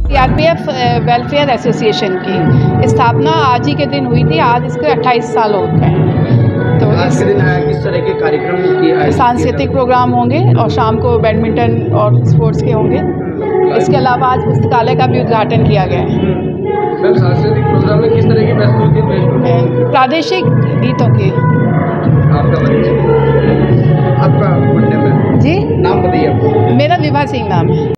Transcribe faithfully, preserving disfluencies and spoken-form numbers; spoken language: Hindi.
सीआरपीएफ वेलफेयर एसोसिएशन की स्थापना आज ही के दिन हुई थी। आज इसके अट्ठाईस साल हो गए हैं। तो आज के दिन किस तरह के कार्यक्रम की सांस्कृतिक प्रोग्राम होंगे और शाम को बैडमिंटन और स्पोर्ट्स के होंगे। इसके अलावा आज पुस्तकालय का भी उद्घाटन किया गया है। मैम, सांस्कृतिक प्रोग्राम में किस तरह की प्रस्तुति पेश होगी? प्रादेशिक गीतों की। आपका परिचय, आपका जी नाम बताइए। मेरा विभा सिंह नाम है।